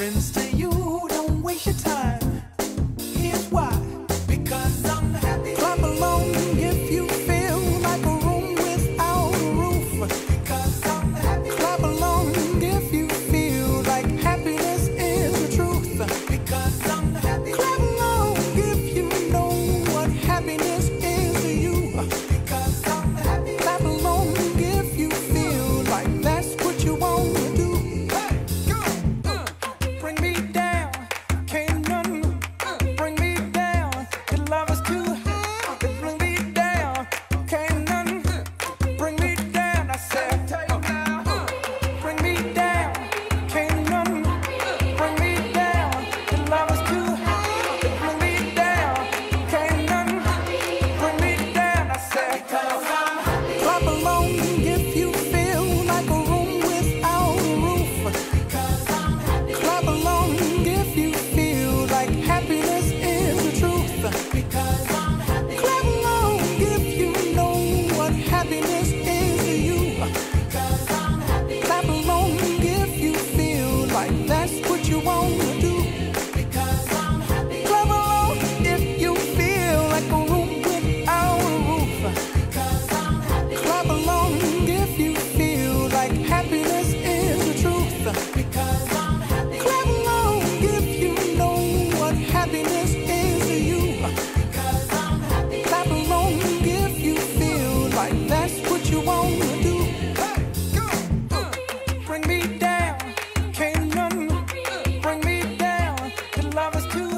difference to you. Don't waste your time. Here's why. Because I'm happy. Clap along if you feel like a room without a roof. Because I'm happy. Clap along if you feel like happiness is the truth. Because I'm happy. Clap along if you know what happiness is to you. Because I'm happy. Clap along if you feel like that's what you want to do. Hey, go! Bring me down, can't none bring me down. Your love is too high. Bring me down, can't none bring me down. I said, bring me down, can't none bring me down. Your love is too high. Bring me down, can't none bring me down. I said, clap along if you feel like a room without a roof. Clap along if you feel like happiness is the truth. Because I'm happy. Clap along if you know what happiness is to you. Because I'm happy. Clap along if you feel like that's what you want to do. Because I'm happy. Clap along if you feel like a room without a roof. Because I'm happy. Clap along if you feel like happiness is the truth. Because I'm happy. Clap along if you know what happiness is to you. Because I'm happy. Clap along if you feel like that's what you want to do. Hey, go! Bring me down, can't none bring me down. Your love is too